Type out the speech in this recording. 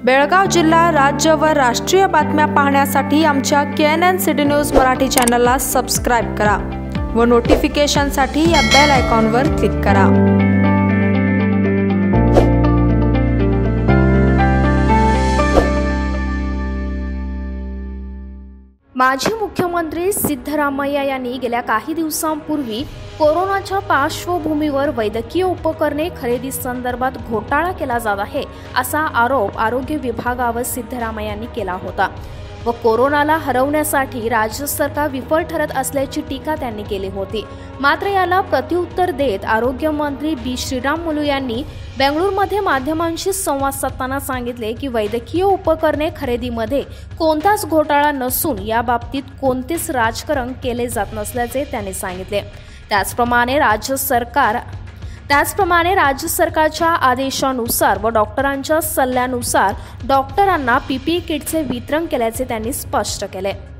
बेळगाव जिल्हा, राज्य व राष्ट्रीय बातम्या पाहण्यासाठी आमच्या KNN सिटी न्यूज मराठी चॅनलला सबस्क्राइब करा व नोटिफिकेशनसाठी या बेल आयकॉनवर क्लिक करा। माजी मुख्यमंत्री सिद्धरामय्या यांनी गेल्या काही दिवसांपूर्वी कोरोनाच्या पार्श्वभूमीवर वैद्यकीय उपकरणे खरेदी संदर्भात घोटाळा केला जात आहे असा आरोप आरोग्य विभागावर सिद्धरामय्या यांनी केला होता व कोरोनाला हरवण्यासाठी राज्य सरकार विफल ठरत असल्याची टीका त्यांनी केली होती। मात्र याला प्रत्युत्तर देत आरोग्य मंत्री बी श्रीरामुलू यांनी बेंगळुरूमध्ये माध्यमांशी संवाद साधताना सांगितले की वैद्यकीय उपकरणे खरेदीमध्ये कोणताच घोटाळा नसून या बाबतीत कोणतेच राजकारण केले जात नसल्याचे त्यांनी सांगितले। त्याचप्रमाणे राज्य सरकारच्या आदेशानुसार व डॉक्टरांच्या सल्ल्यानुसार डॉक्टरांना PPE किटचे वितरण केल्याचे त्यांनी स्पष्ट केले।